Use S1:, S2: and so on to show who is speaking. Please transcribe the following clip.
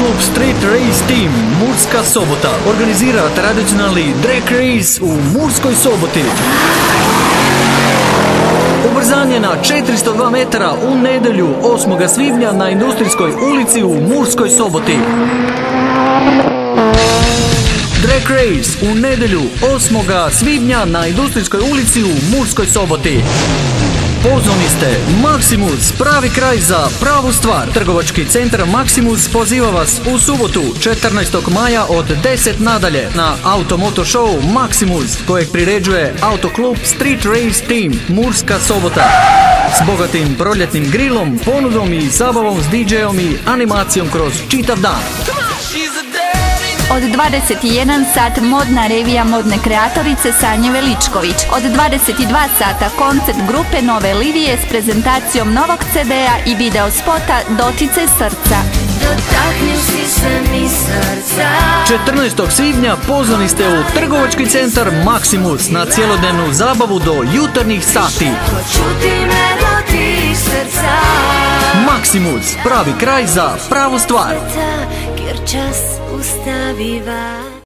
S1: Autoklub Street Race Team Murska Sobota organizira tradicionalni drag race u Murskoj Soboti. Ubrzanje na 402 metara u nedjelju 8. svibnja na Industrijskoj ulici u Murskoj Soboti. Drag race u nedjelju 8. svibnja na Industrijskoj ulici u Murskoj Soboti. Pozvani ste Maximus, pravi kraj za pravu stvar. Trgovački centar Maximus poziva vas u subotu 14. maja od 10 nadalje na Automoto Show Maximus kojeg priređuje Autoklub Street Race Team Murska Sobota. S bogatim proljetnim grilom, ponudom i zabavom s DJ-om i animacijom kroz čitav dan.
S2: Od 21 sat modna revija modne kreatorice Sanje Veličković. Od 22 sata koncert grupe Nove Livije s prezentacijom novog CD-a i video spota Dotice srca.
S3: Dotakneš se mi srca.
S1: 14. svibnja pozvani ste u trgovački centar Maximus na cjelodnevnu zabavu do jutarnjih sati. Maximus, pravi kraj za pravu stvar.
S3: Jer čas ustaviva.